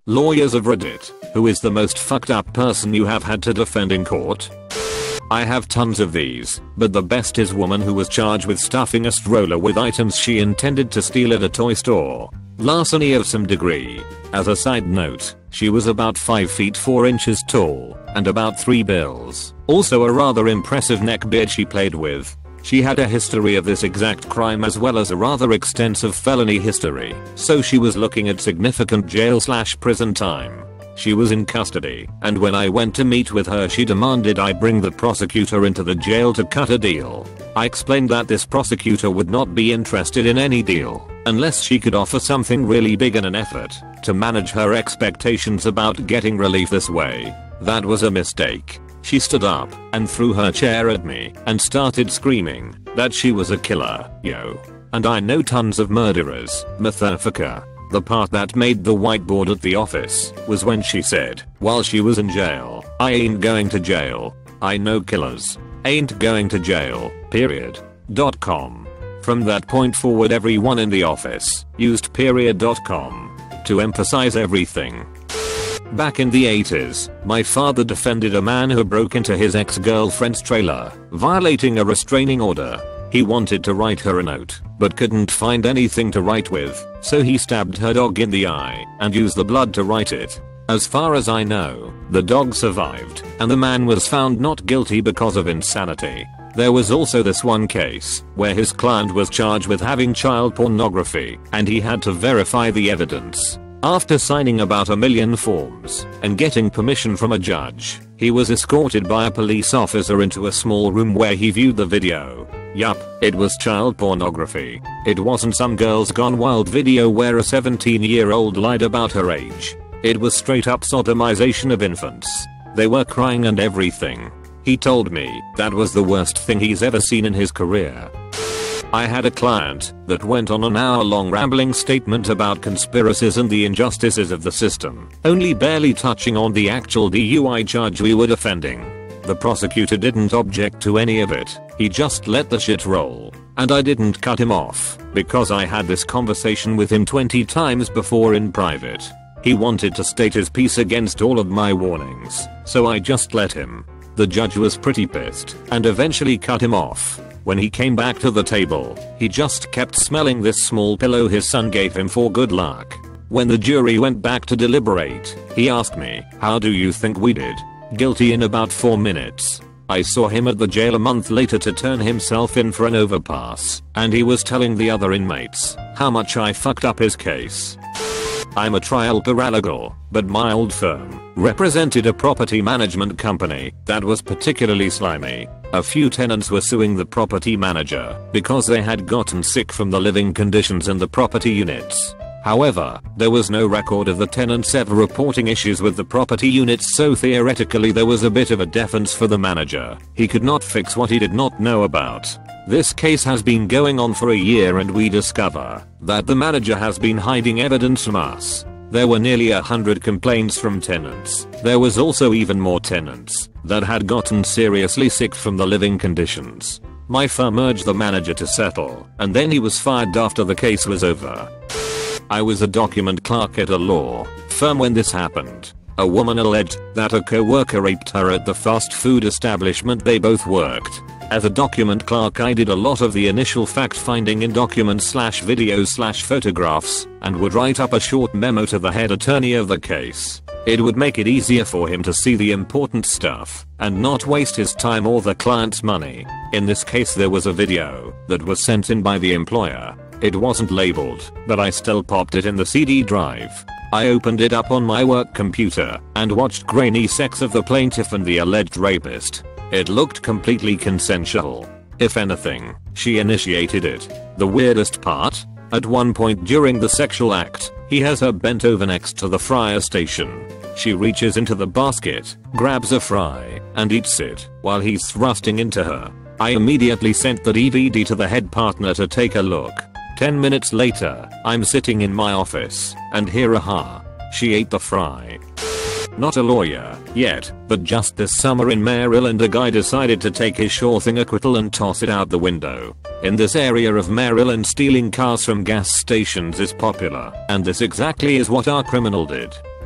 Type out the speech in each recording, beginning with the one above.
Lawyers of Reddit, who is the most fucked up person you have had to defend in court? I have tons of these, but the best is woman who was charged with stuffing a stroller with items she intended to steal at a toy store. Larceny of some degree. As a side note, she was about 5 feet 4 inches tall, and about 3 bills. Also a rather impressive neckbeard she played with. She had a history of this exact crime as well as a rather extensive felony history, so she was looking at significant jail/prison time. She was in custody, and when I went to meet with her she demanded I bring the prosecutor into the jail to cut a deal. I explained that this prosecutor would not be interested in any deal, unless she could offer something really big in an effort to manage her expectations about getting relief this way. That was a mistake. She stood up and threw her chair at me and started screaming that she was a killer, yo. And I know tons of murderers, motherfucker. The part that made the whiteboard at the office was when she said, while she was in jail, I ain't going to jail. I know killers. Ain't going to jail, period. .com. From that point forward everyone in the office used period.com to emphasize everything. Back in the 80s, my father defended a man who broke into his ex-girlfriend's trailer, violating a restraining order. He wanted to write her a note, but couldn't find anything to write with, so he stabbed her dog in the eye and used the blood to write it. As far as I know, the dog survived, and the man was found not guilty because of insanity. There was also this one case where his client was charged with having child pornography, and he had to verify the evidence. After signing about 1 million forms and getting permission from a judge, he was escorted by a police officer into a small room where he viewed the video. Yup, it was child pornography. It wasn't some Girls Gone Wild video where a 17-year-old lied about her age. It was straight up sodomization of infants. They were crying and everything. He told me that was the worst thing he's ever seen in his career. I had a client that went on an hour-long rambling statement about conspiracies and the injustices of the system, only barely touching on the actual DUI charge we were defending. The prosecutor didn't object to any of it, he just let the shit roll. And I didn't cut him off, because I had this conversation with him 20 times before in private. He wanted to state his piece against all of my warnings, so I just let him. The judge was pretty pissed, and eventually cut him off. When he came back to the table, he just kept smelling this small pillow his son gave him for good luck. When the jury went back to deliberate, he asked me, "How do you think we did?" Guilty in about 4 minutes. I saw him at the jail a month later to turn himself in for an overpass, and he was telling the other inmates how much I fucked up his case. I'm a trial paralegal, but my old firm represented a property management company that was particularly slimy. A few tenants were suing the property manager because they had gotten sick from the living conditions in the property units. However, there was no record of the tenants ever reporting issues with the property units, so theoretically there was a bit of a defense for the manager. He could not fix what he did not know about. This case has been going on for a year and we discover that the manager has been hiding evidence from us. There were nearly 100 complaints from tenants. There was also even more tenants that had gotten seriously sick from the living conditions. My firm urged the manager to settle, and then he was fired after the case was over. I was a document clerk at a law firm when this happened. A woman alleged that a co-worker raped her at the fast food establishment they both worked. As a document clerk I did a lot of the initial fact finding in documents/videos/photographs and would write up a short memo to the head attorney of the case. It would make it easier for him to see the important stuff and not waste his time or the client's money. In this case there was a video that was sent in by the employer. It wasn't labeled, but I still popped it in the CD drive. I opened it up on my work computer and watched grainy sex of the plaintiff and the alleged rapist. It looked completely consensual. If anything, she initiated it. The weirdest part? At one point during the sexual act, he has her bent over next to the fryer station. She reaches into the basket, grabs a fry, and eats it while he's thrusting into her. I immediately sent the DVD to the head partner to take a look. 10 minutes later, I'm sitting in my office and hear a ha. She ate the fry. Not a lawyer yet, but just this summer in Maryland a guy decided to take his sure thing acquittal and toss it out the window. In this area of Maryland stealing cars from gas stations is popular, and this exactly is what our criminal did.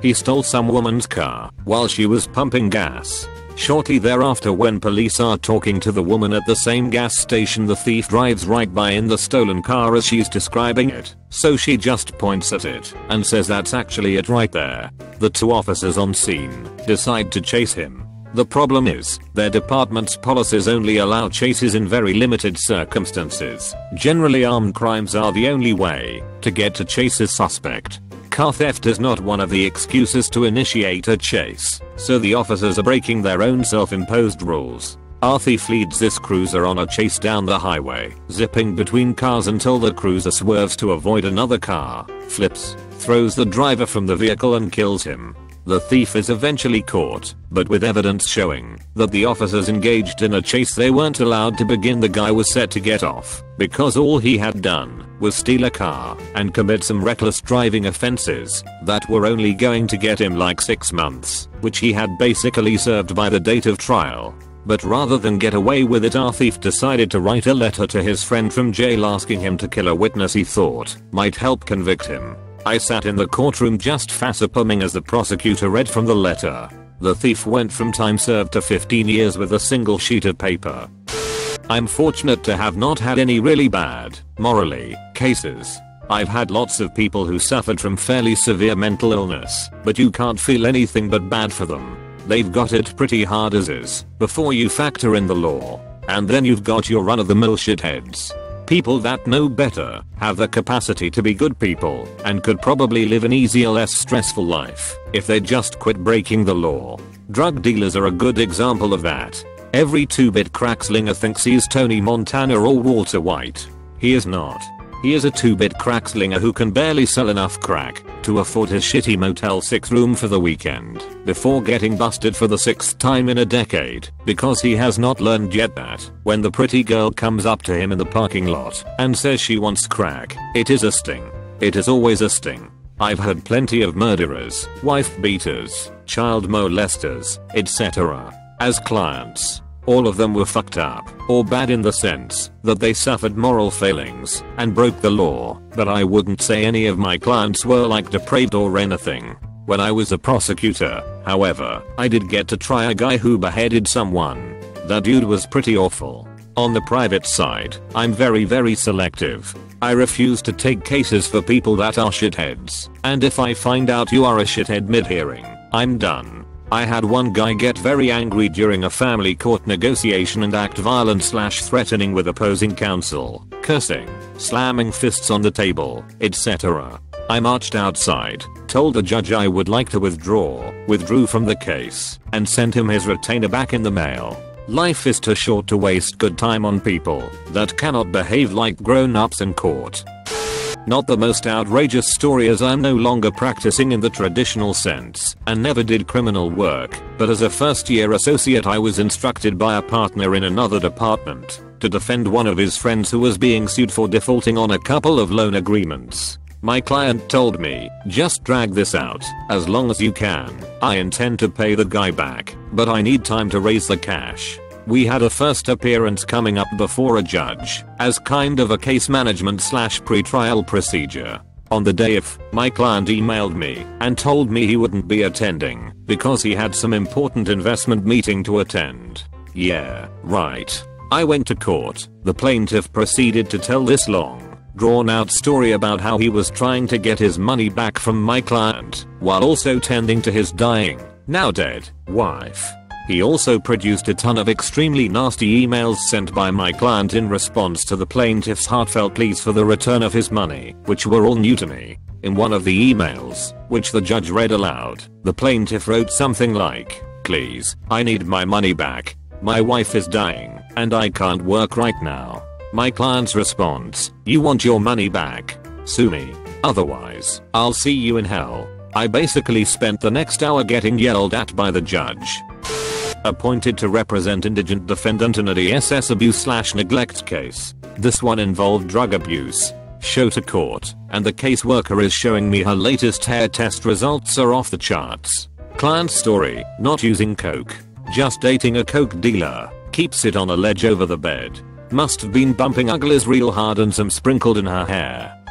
He stole some woman's car while she was pumping gas. Shortly thereafter, when police are talking to the woman at the same gas station, the thief drives right by in the stolen car as she's describing it, so she just points at it and says that's actually it right there. The two officers on scene decide to chase him. The problem is, their department's policies only allow chases in very limited circumstances. Generally, armed crimes are the only way to get to chase a suspect. Car theft is not one of the excuses to initiate a chase, so the officers are breaking their own self-imposed rules. Our thief leads this cruiser on a chase down the highway, zipping between cars until the cruiser swerves to avoid another car, flips, throws the driver from the vehicle and kills him. The thief is eventually caught, but with evidence showing that the officers engaged in a chase they weren't allowed to begin, the guy was set to get off because all he had done was steal a car and commit some reckless driving offenses that were only going to get him like 6 months, which he had basically served by the date of trial. But rather than get away with it, our thief decided to write a letter to his friend from jail asking him to kill a witness he thought might help convict him. I sat in the courtroom just facepalming as the prosecutor read from the letter. The thief went from time served to 15 years with a single sheet of paper. I'm fortunate to have not had any really bad, morally, cases. I've had lots of people who suffered from fairly severe mental illness, but you can't feel anything but bad for them. They've got it pretty hard as is, before you factor in the law. And then you've got your run-of-the-mill shitheads. People that know better, have the capacity to be good people, and could probably live an easier, less stressful life if they just quit breaking the law. Drug dealers are a good example of that. Every 2-bit crack slinger thinks he's Tony Montana or Walter White. He is not. He is a 2-bit crack slinger who can barely sell enough crack to afford his shitty Motel 6 room for the weekend, before getting busted for the 6th time in a decade, because he has not learned yet that when the pretty girl comes up to him in the parking lot and says she wants crack, it is a sting. It is always a sting. I've heard plenty of murderers, wife beaters, child molesters, etc. as clients. All of them were fucked up, or bad in the sense that they suffered moral failings and broke the law, but I wouldn't say any of my clients were like depraved or anything. When I was a prosecutor, however, I did get to try a guy who beheaded someone. That dude was pretty awful. On the private side, I'm very selective. I refuse to take cases for people that are shitheads, and if I find out you are a shithead mid-hearing, I'm done. I had one guy get very angry during a family court negotiation and act violent/threatening with opposing counsel, cursing, slamming fists on the table, etc. I marched outside, told the judge I would like to withdrew from the case, and sent him his retainer back in the mail. Life is too short to waste good time on people that cannot behave like grown-ups in court. Not the most outrageous story, as I'm no longer practicing in the traditional sense and never did criminal work, but as a first-year associate I was instructed by a partner in another department to defend one of his friends who was being sued for defaulting on a couple of loan agreements. My client told me, just drag this out as long as you can. I intend to pay the guy back, but I need time to raise the cash. We had a first appearance coming up before a judge as kind of a case management/pre-trial procedure. On the day of, my client emailed me and told me he wouldn't be attending because he had some important investment meeting to attend. Yeah, right. I went to court. The plaintiff proceeded to tell this long, drawn-out story about how he was trying to get his money back from my client while also tending to his dying, now dead, wife. He also produced a ton of extremely nasty emails sent by my client in response to the plaintiff's heartfelt pleas for the return of his money, which were all new to me. In one of the emails, which the judge read aloud, the plaintiff wrote something like, "Please, I need my money back. My wife is dying, and I can't work right now." My client's response, "You want your money back? Sue me. Otherwise, I'll see you in hell." I basically spent the next hour getting yelled at by the judge. Appointed to represent indigent defendant in a DSS abuse/neglect case. This one involved drug abuse. Show to court, and the caseworker is showing me her latest hair test results are off the charts. Client story, not using coke. Just dating a coke dealer. Keeps it on a ledge over the bed. Must have been bumping uglies real hard and some sprinkled in her hair.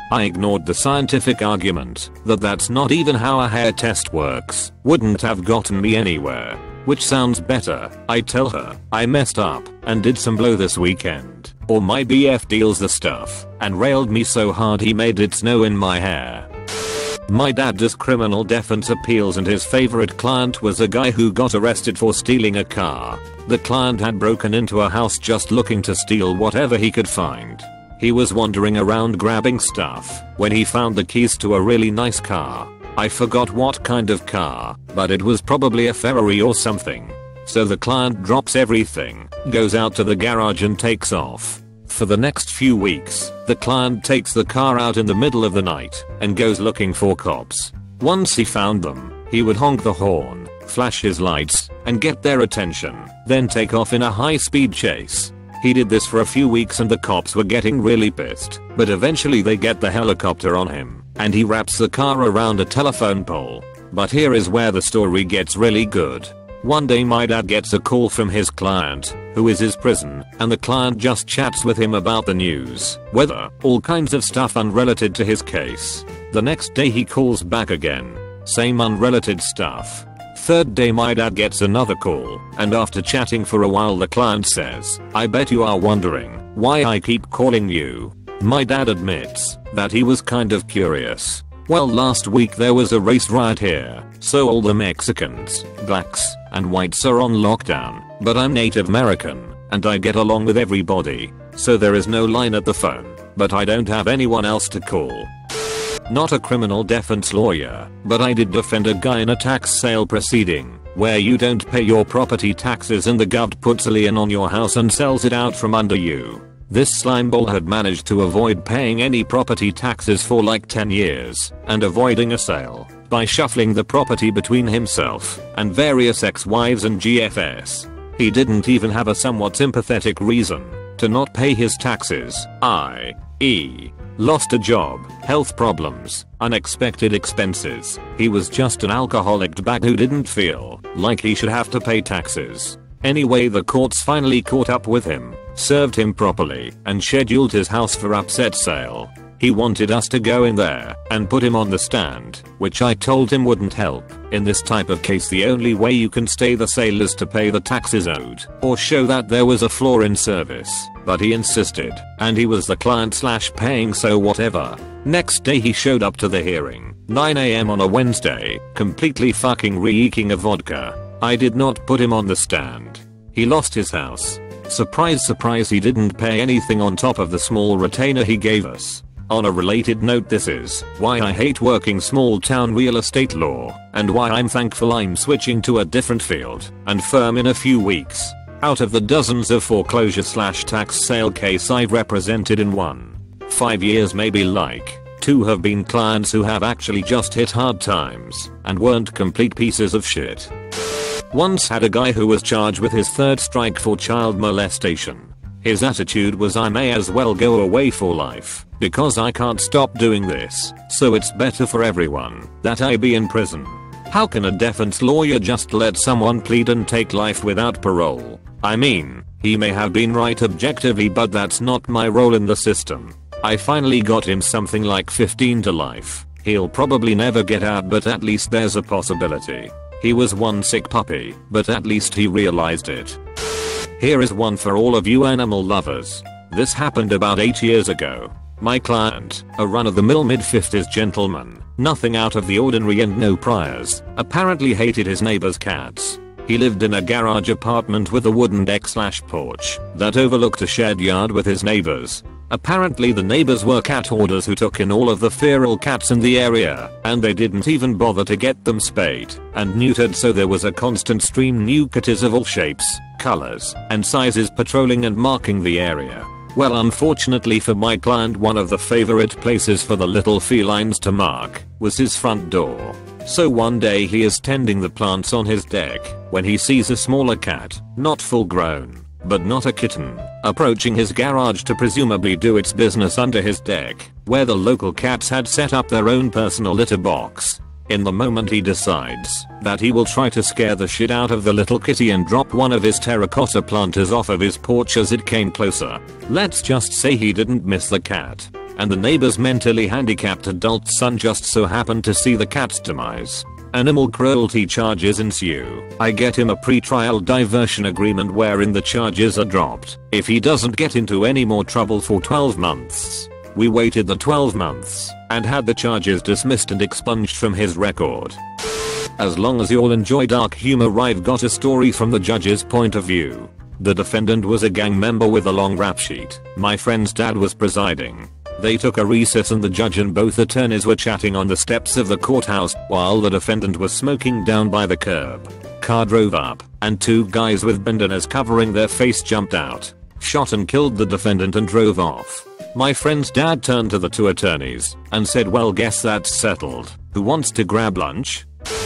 I ignored the scientific argument that that's not even how a hair test works. Wouldn't have gotten me anywhere. Which sounds better, I tell her, I messed up and did some blow this weekend, or my BF deals the stuff, and railed me so hard he made it snow in my hair. My dad does criminal defense appeals and his favorite client was a guy who got arrested for stealing a car. The client had broken into a house just looking to steal whatever he could find. He was wandering around grabbing stuff when he found the keys to a really nice car. I forgot what kind of car, but it was probably a Ferrari or something. So the client drops everything, goes out to the garage and takes off. For the next few weeks, the client takes the car out in the middle of the night and goes looking for cops. Once he found them, he would honk the horn, flash his lights, and get their attention, then take off in a high-speed chase. He did this for a few weeks and the cops were getting really pissed, but eventually they get the helicopter on him, and he wraps the car around a telephone pole. But here is where the story gets really good. One day my dad gets a call from his client, who is his prison, and the client just chats with him about the news, weather, all kinds of stuff unrelated to his case. The next day he calls back again. Same unrelated stuff. Third day my dad gets another call, and after chatting for a while the client says, I bet you are wondering why I keep calling you. My dad admits that he was kind of curious. Well, last week there was a race riot here, so all the Mexicans, blacks, and whites are on lockdown, but I'm Native American, and I get along with everybody, so there is no line at the phone, but I don't have anyone else to call. Not a criminal defense lawyer, but I did defend a guy in a tax sale proceeding, where you don't pay your property taxes and the gov puts a lien on your house and sells it out from under you. This slimeball had managed to avoid paying any property taxes for like 10 years, and avoiding a sale, by shuffling the property between himself and various ex-wives and GFS. He didn't even have a somewhat sympathetic reason to not pay his taxes, i.e. lost a job, health problems, unexpected expenses. He was just an alcoholic bag who didn't feel like he should have to pay taxes. Anyway, the courts finally caught up with him, served him properly, and scheduled his house for upset sale. He wanted us to go in there and put him on the stand, which I told him wouldn't help. In this type of case the only way you can stay the sale is to pay the taxes owed, or show that there was a flaw in service. But he insisted, and he was the client / paying, so whatever. Next day he showed up to the hearing, 9 AM on a Wednesday, completely fucking reeking of vodka. I did not put him on the stand. He lost his house. Surprise surprise, he didn't pay anything on top of the small retainer he gave us. On a related note, this is why I hate working small town real estate law, and why I'm thankful I'm switching to a different field and firm in a few weeks. Out of the dozens of foreclosure / tax sale case I've represented in 5 years, maybe like 2 have been clients who have actually just hit hard times and weren't complete pieces of shit. Once had a guy who was charged with his 3rd strike for child molestation. His attitude was, I may as well go away for life, because I can't stop doing this, so it's better for everyone that I be in prison. How can a defense lawyer just let someone plead and take life without parole? I mean, he may have been right objectively, but that's not my role in the system. I finally got him something like 15 to life. He'll probably never get out, but at least there's a possibility. He was one sick puppy, but at least he realized it. Here is one for all of you animal lovers. This happened about 8 years ago. My client, a run-of-the-mill mid-50s gentleman, nothing out of the ordinary and no priors, apparently hated his neighbor's cats. He lived in a garage apartment with a wooden deck / porch that overlooked a shared yard with his neighbors. Apparently the neighbors were cat hoarders who took in all of the feral cats in the area, and they didn't even bother to get them spayed and neutered, so there was a constant stream new kitties of all shapes, colors, and sizes patrolling and marking the area. Well, unfortunately for my client, one of the favorite places for the little felines to mark was his front door. So one day he is tending the plants on his deck when he sees a smaller cat, not full grown, but not a kitten, approaching his garage to presumably do its business under his deck, where the local cats had set up their own personal litter box. In the moment he decides that he will try to scare the shit out of the little kitty and drop one of his terracotta planters off of his porch as it came closer. Let's just say he didn't miss the cat, and the neighbor's mentally handicapped adult son just so happened to see the cat's demise. Animal cruelty charges ensue. I get him a pre-trial diversion agreement wherein the charges are dropped if he doesn't get into any more trouble for 12 months. We waited the 12 months and had the charges dismissed and expunged from his record. As long as y'all enjoy dark humor, I've got a story from the judge's point of view. The defendant was a gang member with a long rap sheet. My friend's dad was presiding. They took a recess and the judge and both attorneys were chatting on the steps of the courthouse while the defendant was smoking down by the curb. Car drove up and two guys with bandanas covering their face jumped out, shot and killed the defendant and drove off. My friend's dad turned to the two attorneys and said, "Well, guess that's settled. Who wants to grab lunch?"